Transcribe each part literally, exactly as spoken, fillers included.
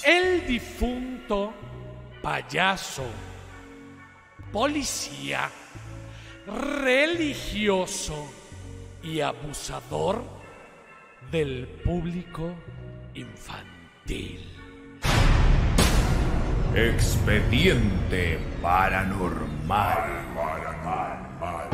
El difunto payaso, policía, religioso y abusador del público infantil. Expediente Paranormal. Paranormal.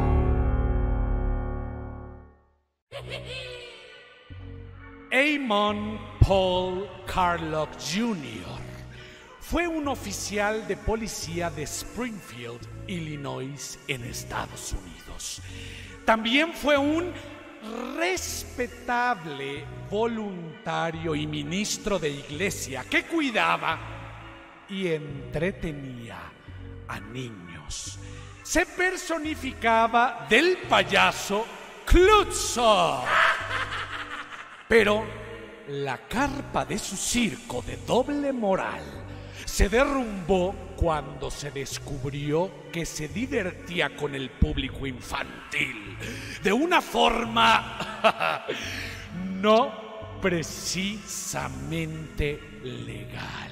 Amon Paul Carlock junior fue un oficial de policía de Springfield, Illinois, en Estados Unidos. También fue un respetable voluntario y ministro de iglesia que cuidaba y entretenía a niños. Se personificaba del payaso Klutzo. Pero la carpa de su circo de doble moral se derrumbó cuando se descubrió que se divertía con el público infantil de una forma no precisamente legal.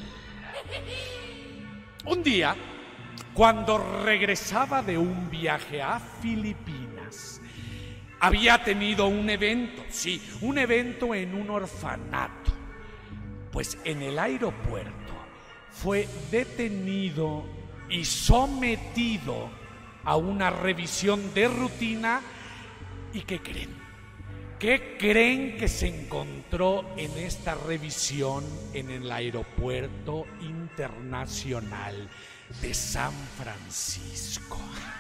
Un día, cuando regresaba de un viaje a Filipinas, había tenido un evento, sí, un evento en un orfanato. Pues en el aeropuerto fue detenido y sometido a una revisión de rutina. ¿Y qué creen? ¿Qué creen que se encontró en esta revisión en el Aeropuerto Internacional de San Francisco?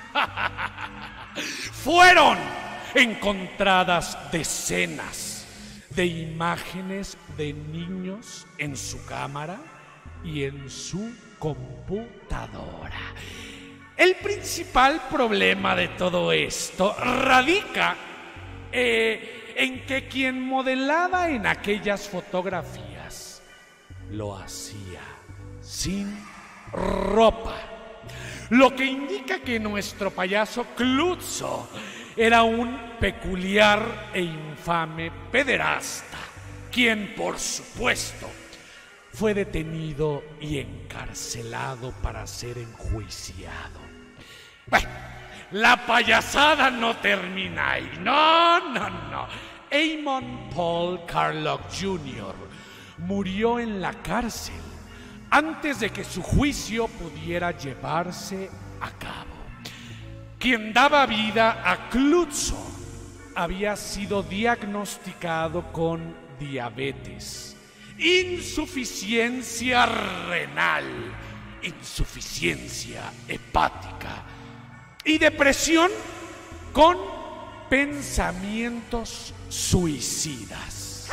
Fueron encontradas decenas de imágenes de niños en su cámara y en su computadora. El principal problema de todo esto radica eh, en que quien modelaba en aquellas fotografías lo hacía sin ropa, lo que indica que nuestro payaso Klutzo era un peculiar e infame pederasta, quien, por supuesto, fue detenido y encarcelado para ser enjuiciado. Bueno, la payasada no termina ahí. No, no, no. Amon Paul Carlock junior murió en la cárcel antes de que su juicio pudiera llevarse a cabo. Quien daba vida a Klutzo había sido diagnosticado con diabetes, insuficiencia renal, insuficiencia hepática y depresión con pensamientos suicidas.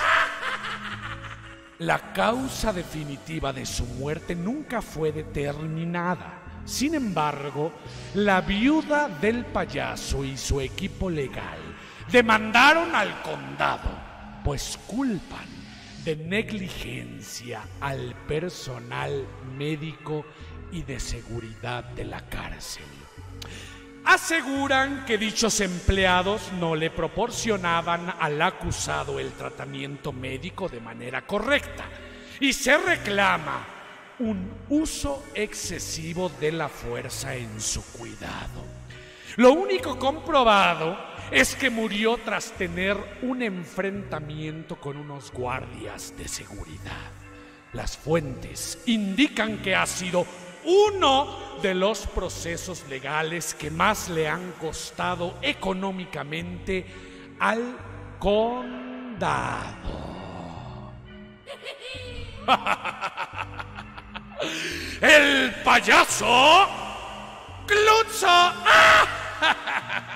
La causa definitiva de su muerte nunca fue determinada. Sin embargo, la viuda del payaso y su equipo legal demandaron al condado, pues culpan de negligencia al personal médico y de seguridad de la cárcel. Aseguran que dichos empleados no le proporcionaban al acusado el tratamiento médico de manera correcta y se reclama un uso excesivo de la fuerza en su cuidado. Lo único comprobado es que murió tras tener un enfrentamiento con unos guardias de seguridad. Las fuentes indican que ha sido uno de los procesos legales que más le han costado económicamente al condado. ¡El payaso Klutzo! ¡Ah!